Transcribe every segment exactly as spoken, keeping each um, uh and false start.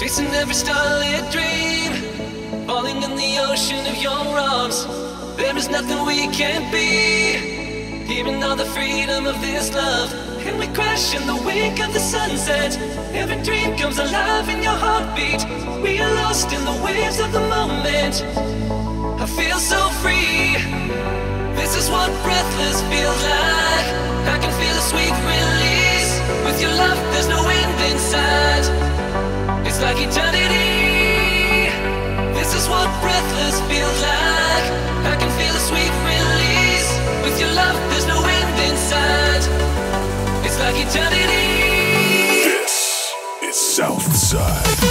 Chasing every starlit dream, falling in the ocean of your arms. There is nothing we can't be, even all the freedom of this love. And we crash in the wake of the sunset. Every dream comes alive in your heartbeat. We are lost in the waves of the moment. I feel so free. This is what breathless feels like. I can feel a sweet release. With your love, there's no end inside. It's like eternity. This is what breathless feels like. I can feel a sweet release. With your love, there's no end inside. It's like eternity. This is Southside.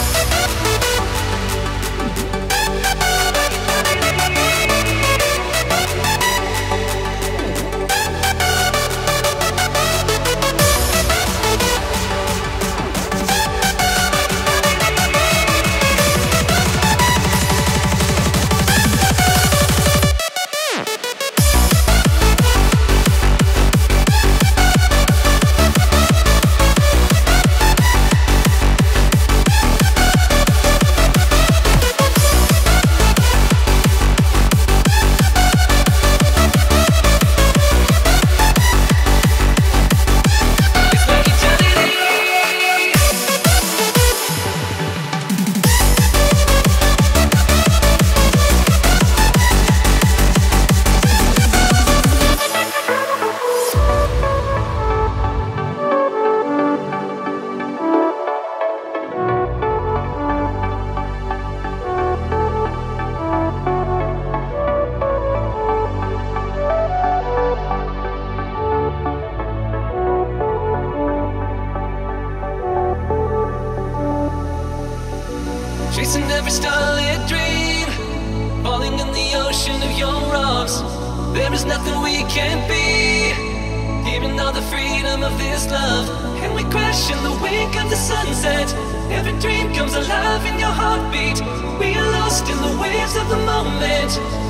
Chasing every starlit dream, falling in the ocean of your arms. There is nothing we can't be, even all the freedom of this love. And we crash in the wake of the sunset. Every dream comes alive in your heartbeat. We are lost in the waves of the moment.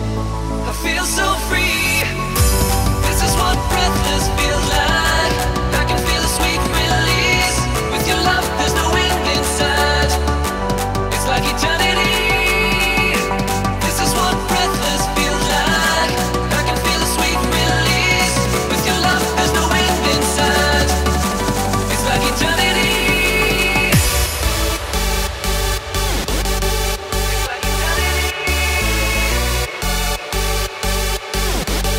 I feel so free. This is what breathless feels like. I can feel a sweet release. With your love, there's no end inside. It's like eternity. This is what breathless feels like. I can feel a sweet release. With your love, there's no end inside. It's like eternity. It's like eternity.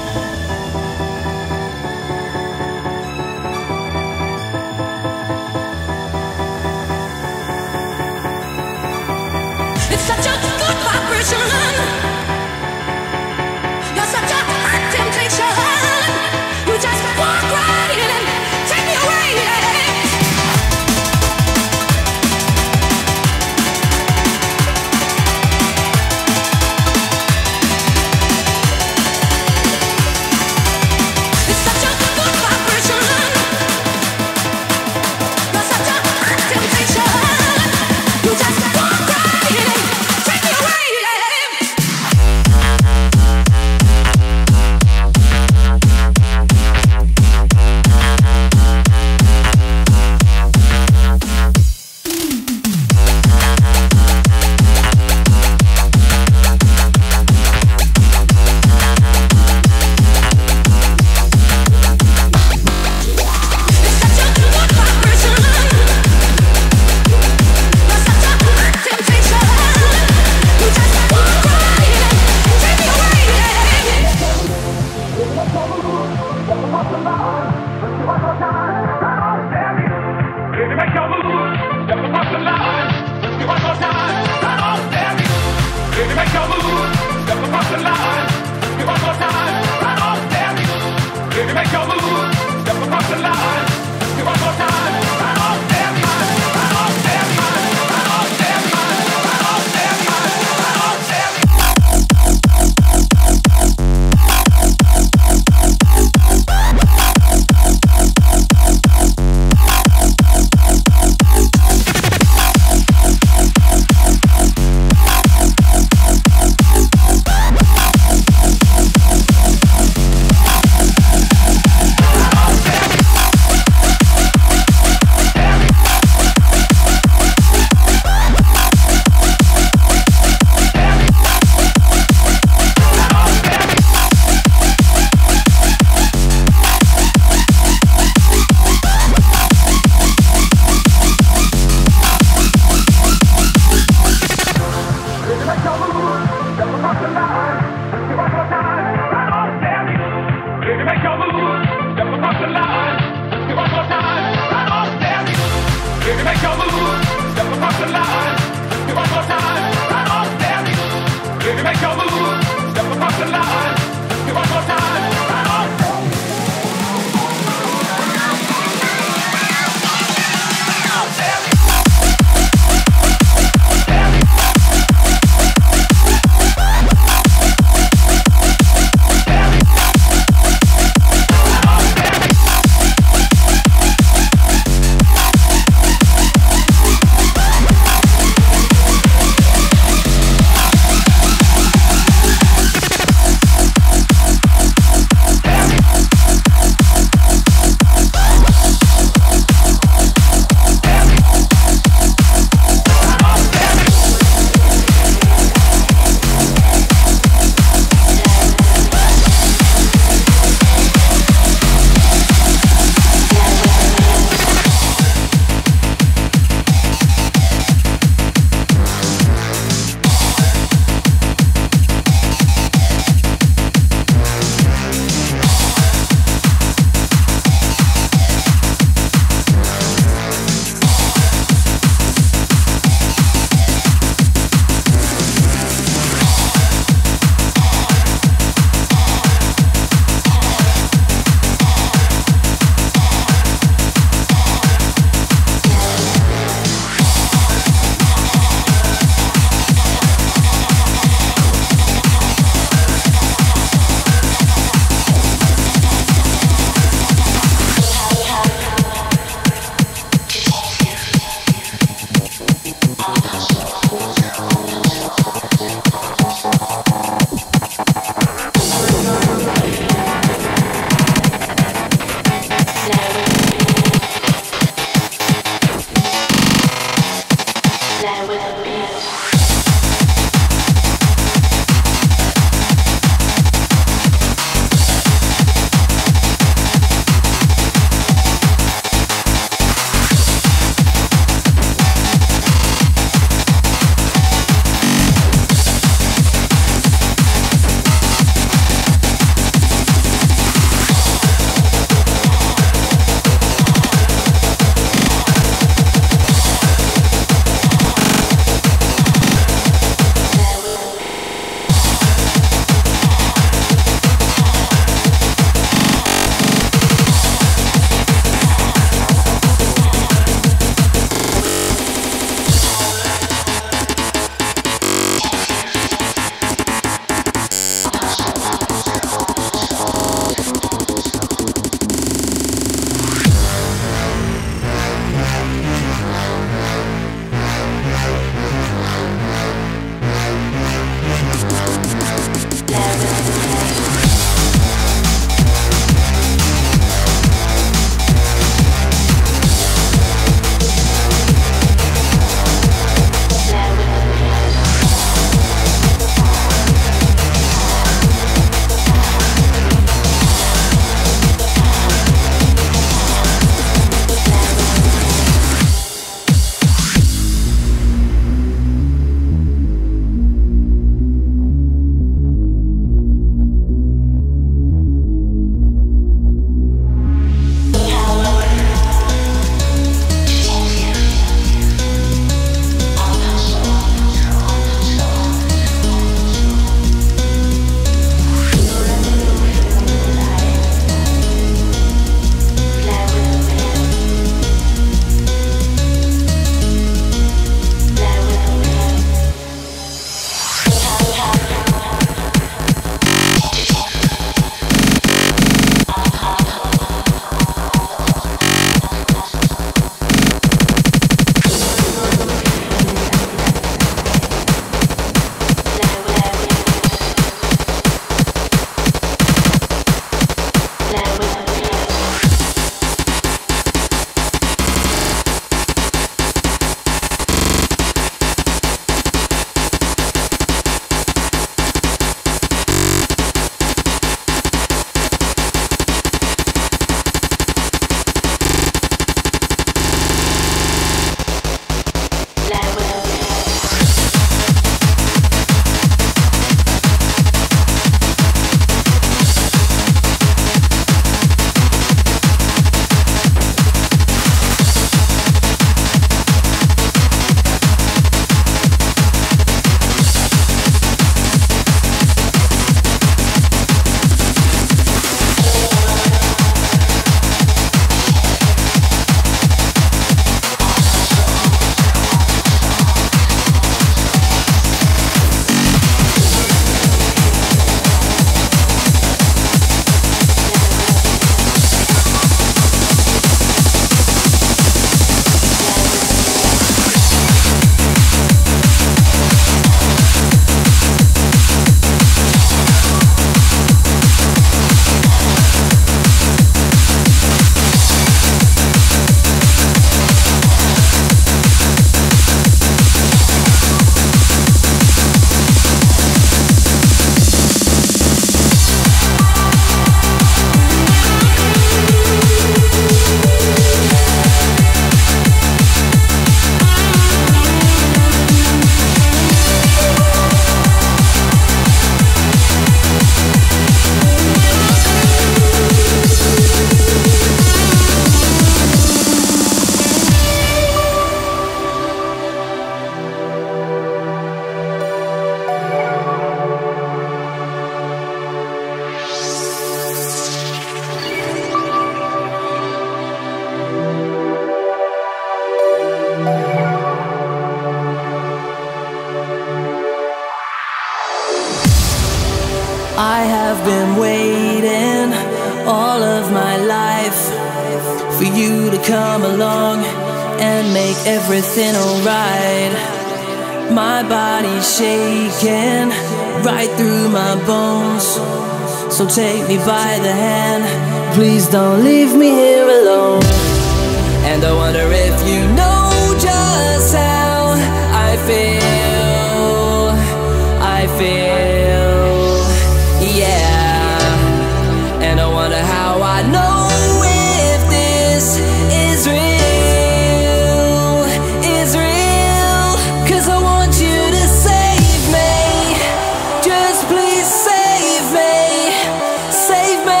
for you to come along and make everything alright. My body's shaking right through my bones, so take me by the hand, please don't leave me here alone. And I wonder if you know just how I feel, I feel, yeah. And I wonder how I know if this is real, is real. Cause I want you to save me, just please save me, save me.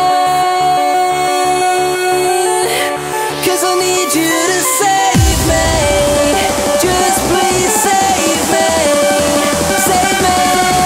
Cause I need you to save me, just please save me, save me.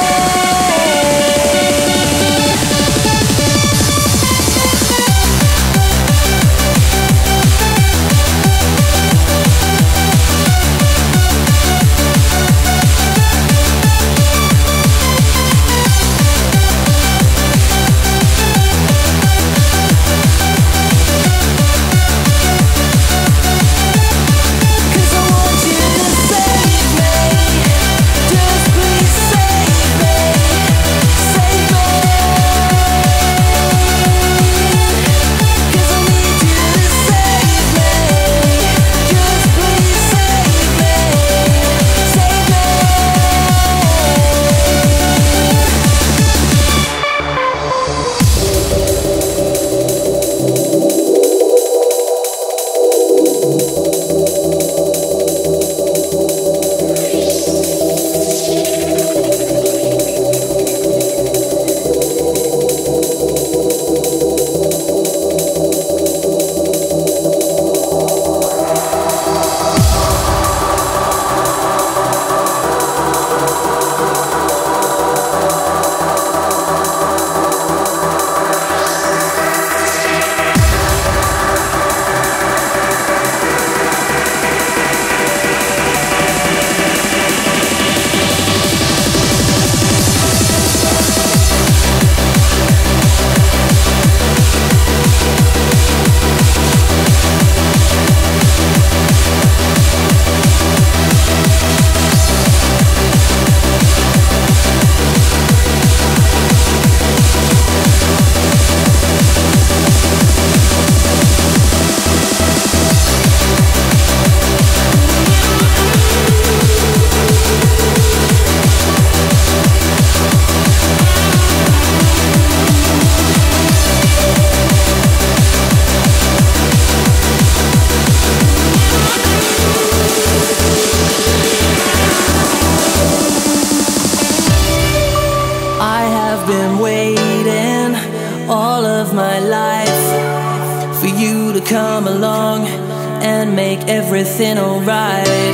All of my life for you to come along and make everything alright.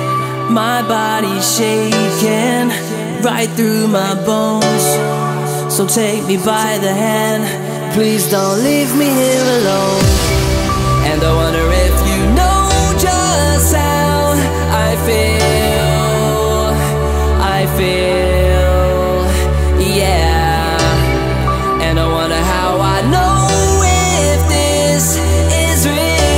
My body's shaking right through my bones, so take me by the hand, please don't leave me here alone. And I wonder if you know just how I feel, I feel, yeah. And I wonder how I know if this is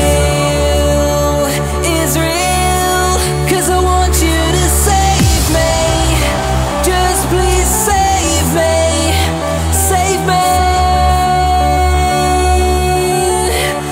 real, is real. Cause I want you to save me, just please save me, save me.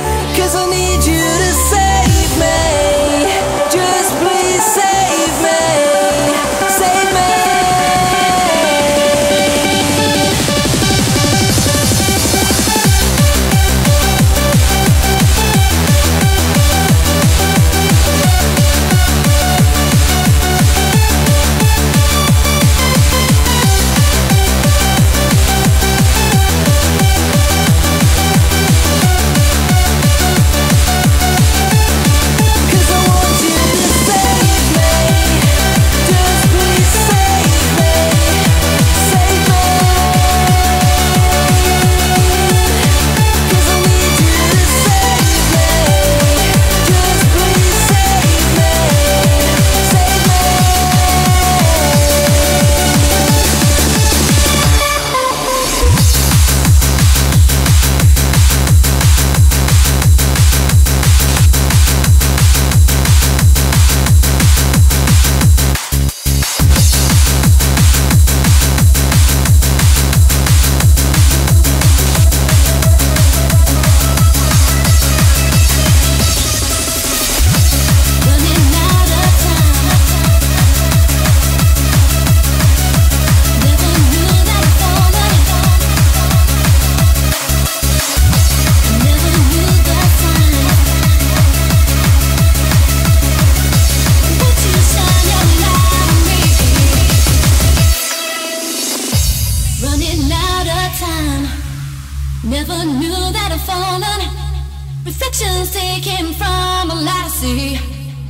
reflections taken from a light I see.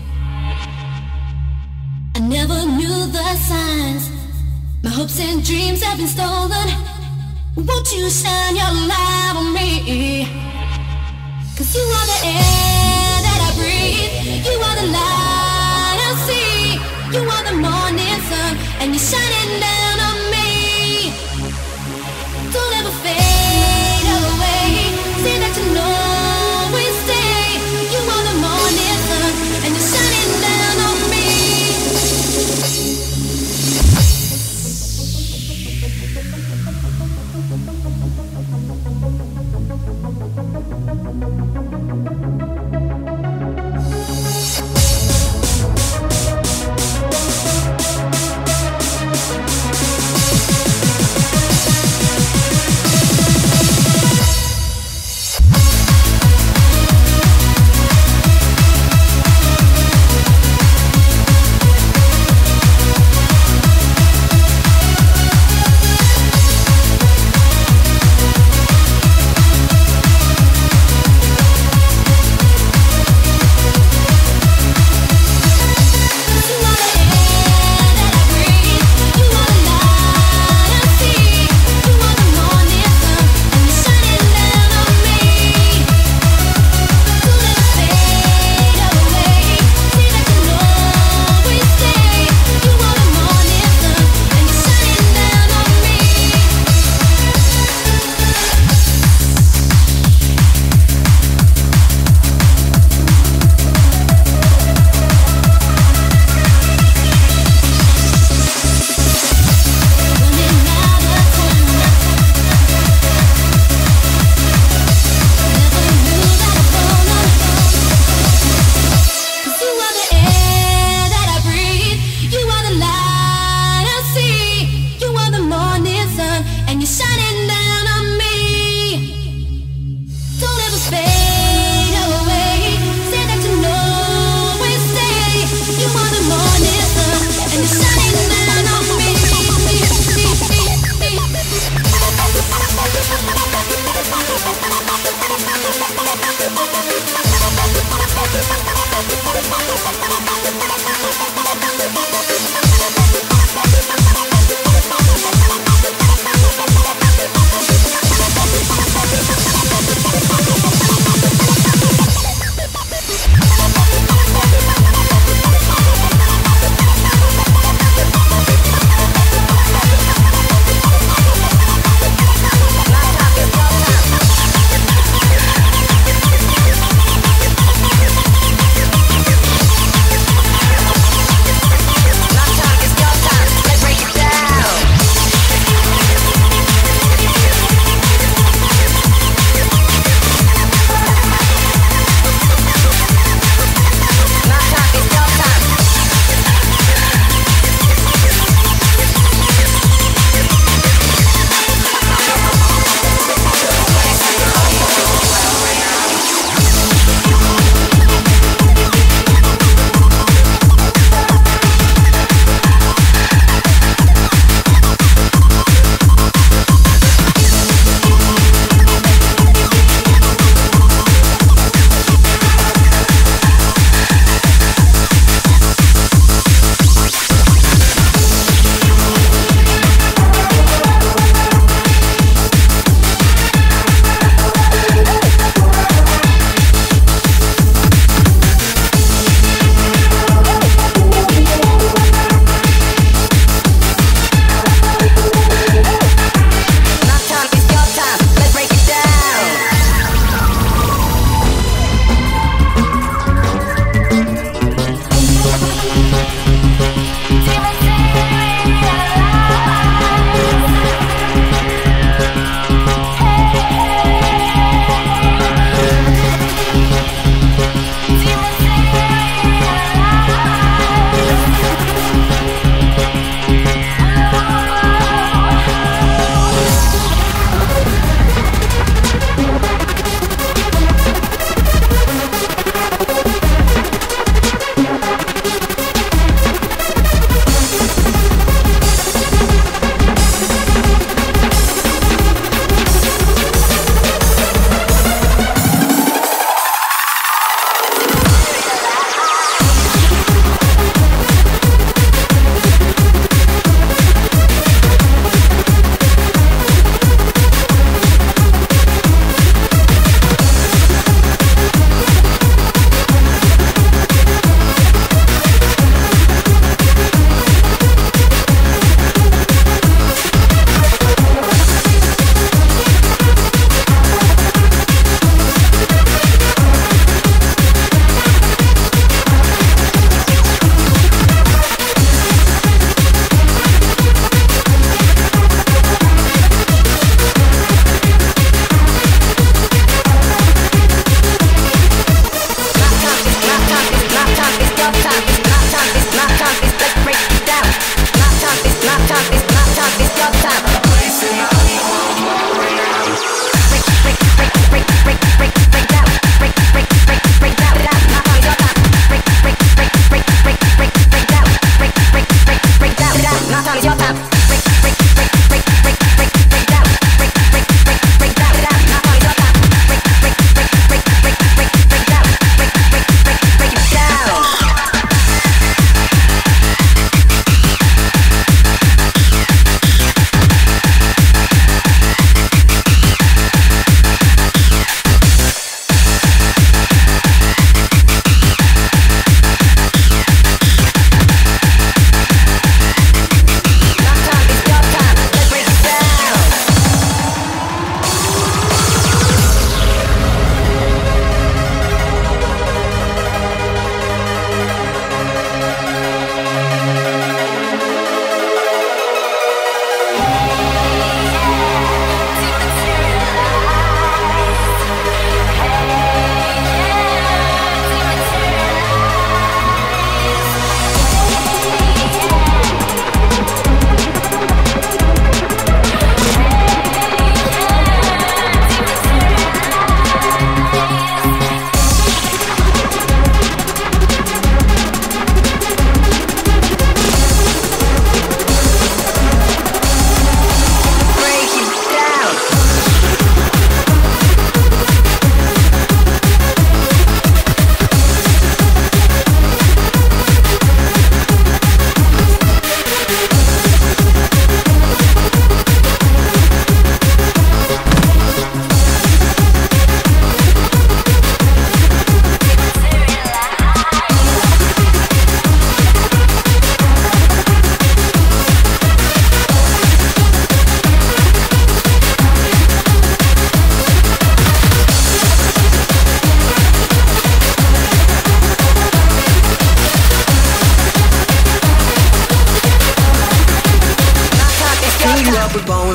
I never knew the signs. My hopes and dreams have been stolen. Won't you shine your light on me? Cause you are the air that I breathe. You are the light I see. You are the morning sun, and you're shining down on me. Don't ever fade away. Say that you know we stay. You are the morning sun, and you're shining down on me. Thank you.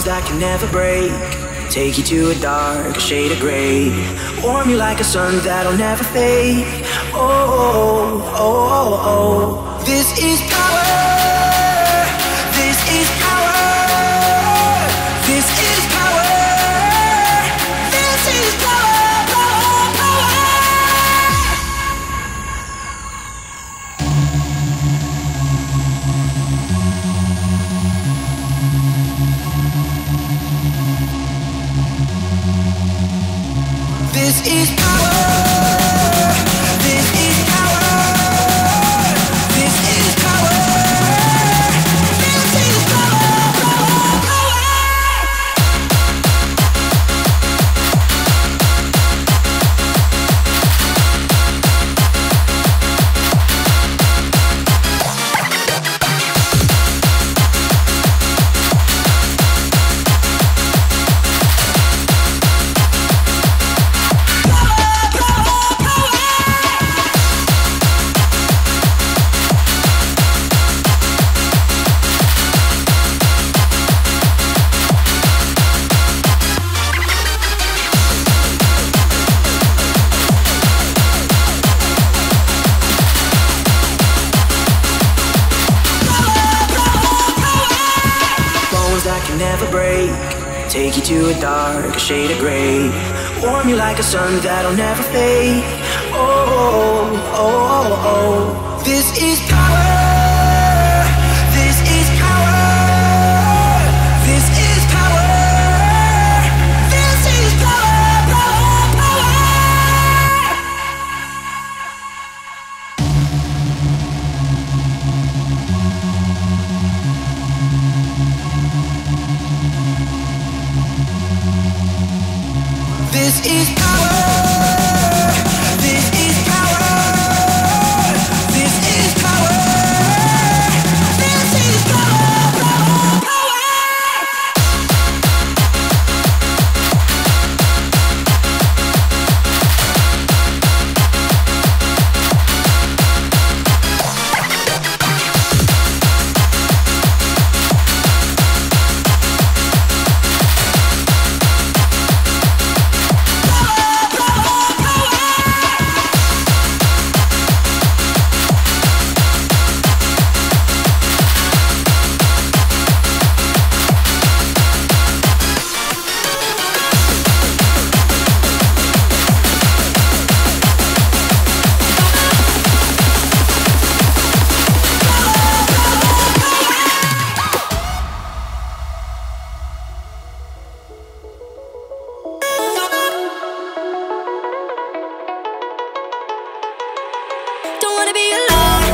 Bones that can never break, take you to a dark shade of gray, warm you like a sun that'll never fade. Oh, oh, oh, oh. This is power. This is power. This is power. This is power, power, power. This is power. This is power. This is power. This is power, power, power. Never break, take you to a dark shade of gray, warm you like a sun that'll never fade. Oh, oh, oh, oh. This is power. This is power. This is power. This is power, power, power. This is power. This is power. This is power. This is power, power, power. Don't wanna be alone.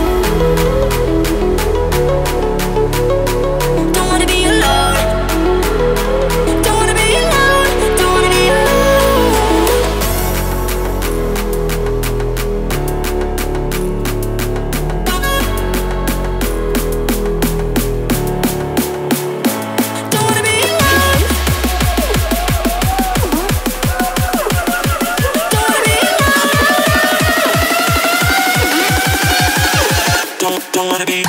Don't wanna be alone. Don't wanna be alone. Don't wanna be alone. Don't wanna be alone. Don't wanna be alone. Don't, don't wanna be.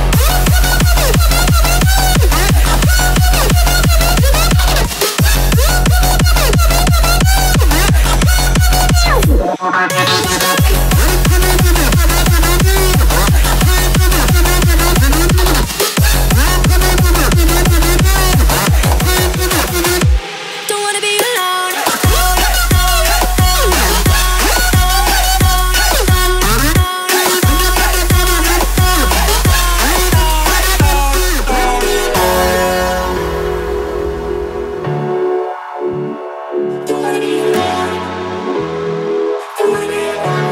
Don't wanna be alone. Don't wanna be alone. Don't wanna be alone.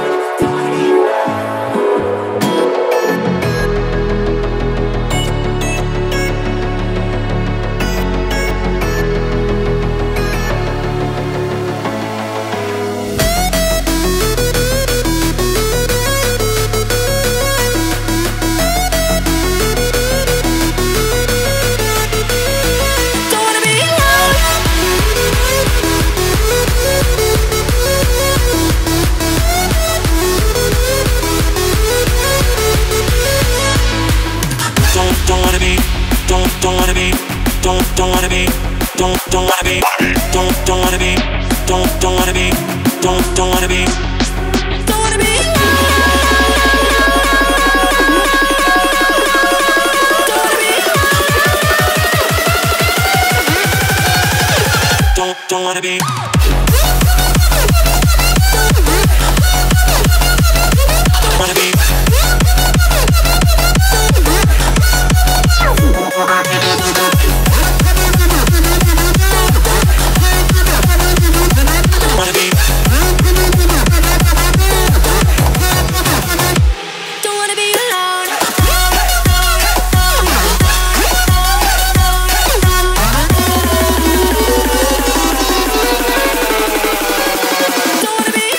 don't don't wanna be, don't don't wanna be, don't don't wanna be, Don't wanna be don't don't wanna be. Wanna be. Wanna be. Don't wanna be alone. Don't wanna be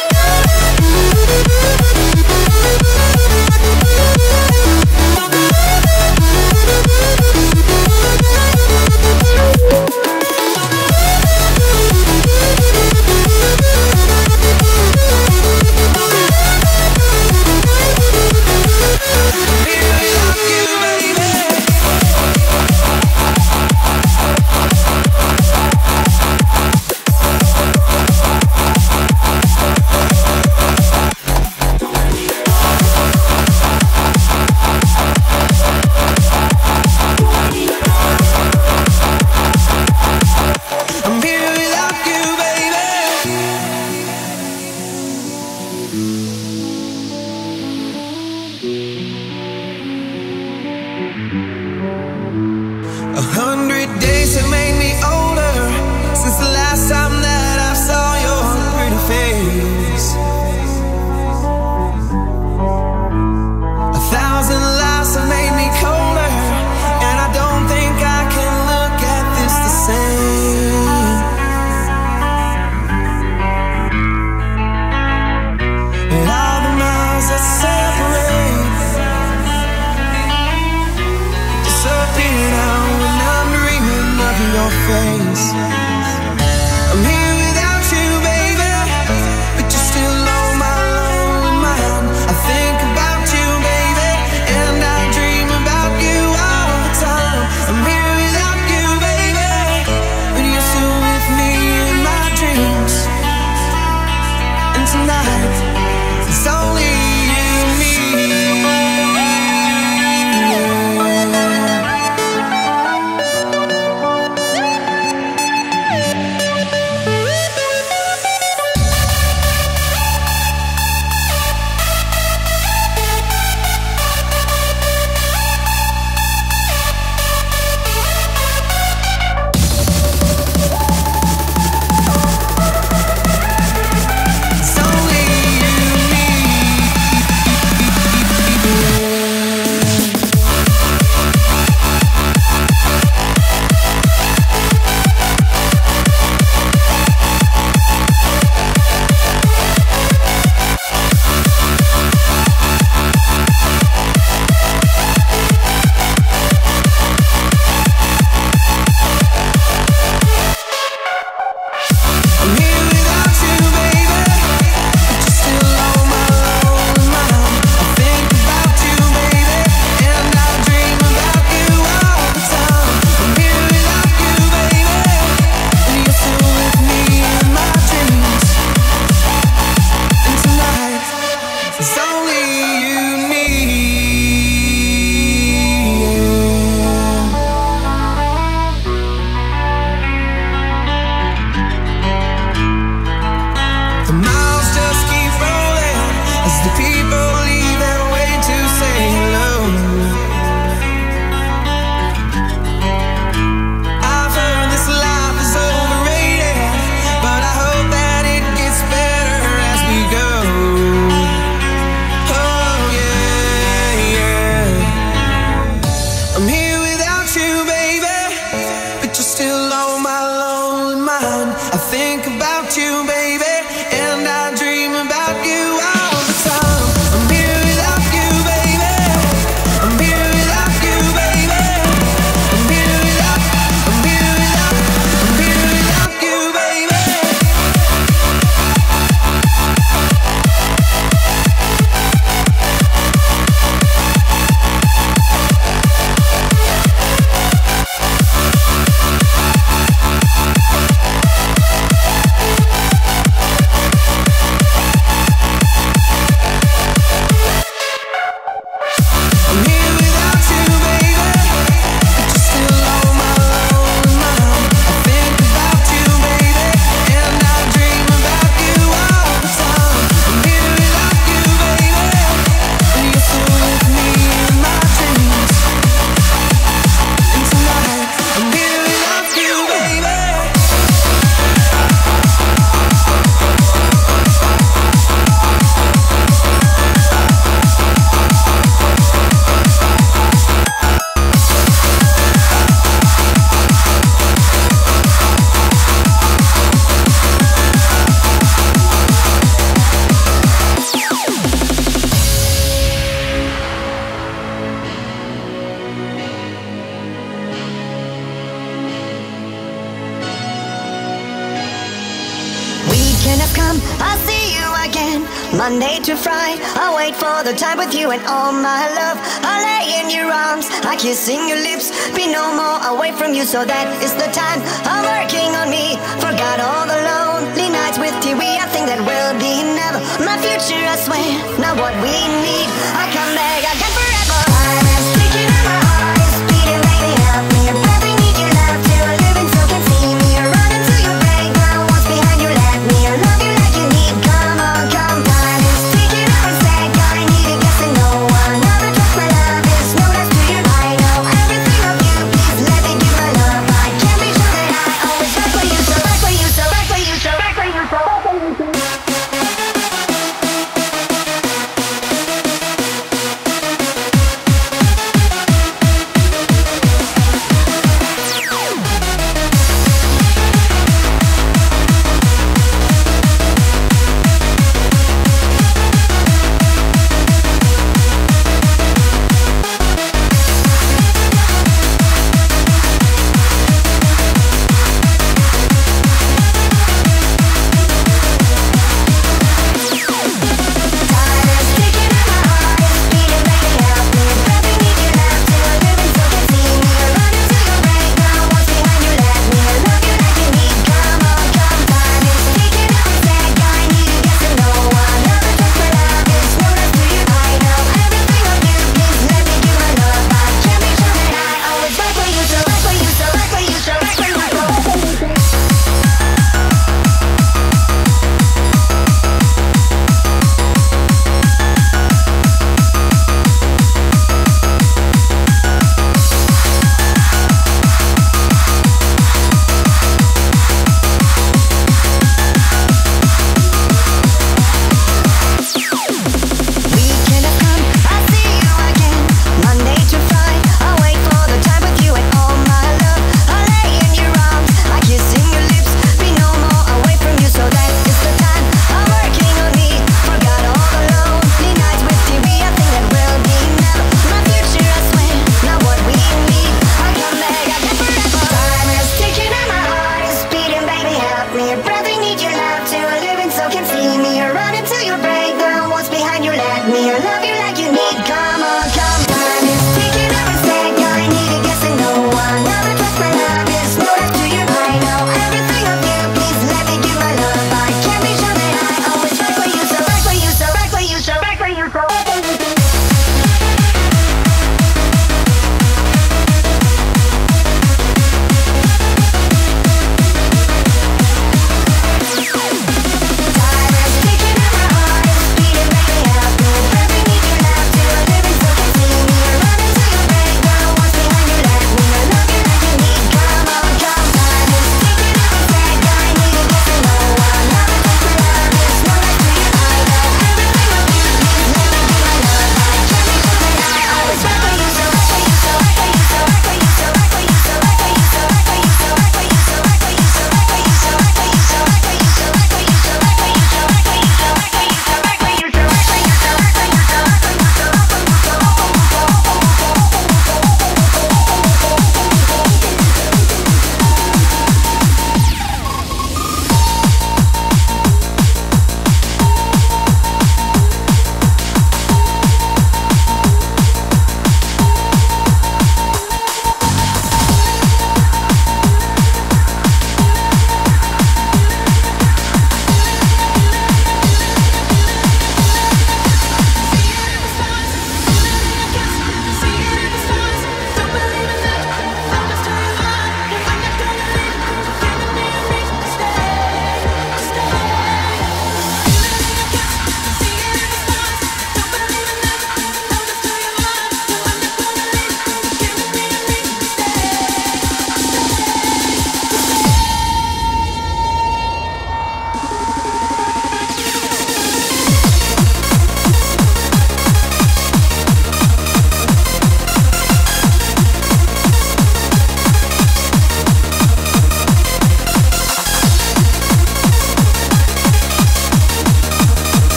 Monday to Friday, I wait for the time with you and all my love. I lay in your arms, I kiss in your lips, be no more away from you, so that is the time I'm working on me. Forgot all the lonely nights with you, we I think that will be never my future, I swear. Now what we need, I come back again forever. Time is ticking and my heart is beating, baby, help me. Your breath, we need your love till I live and so can see me. You're running to your breakdown, what's behind you, let me. I love you like you need, come on, come. Time is ticking, I was sad, I need a guess and no one other trust my love is no less to you. I know everything of you, please let me give my love. I can't be sure that I always right for you, so right for you, so right for you, so right for you, so right for you, so.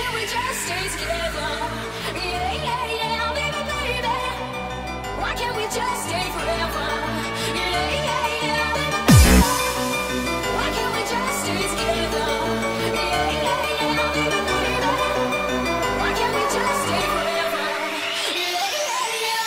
can't we just stay together? Yeah, yeah, yeah, baby, baby. Why can't we just stay forever? Yeah, yeah, yeah, baby, baby. Why can't we just stay together? Yeah, yeah, yeah, baby, baby. Why can't we just stay forever? Yeah, yeah, yeah.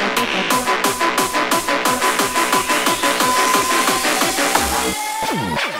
Ooh.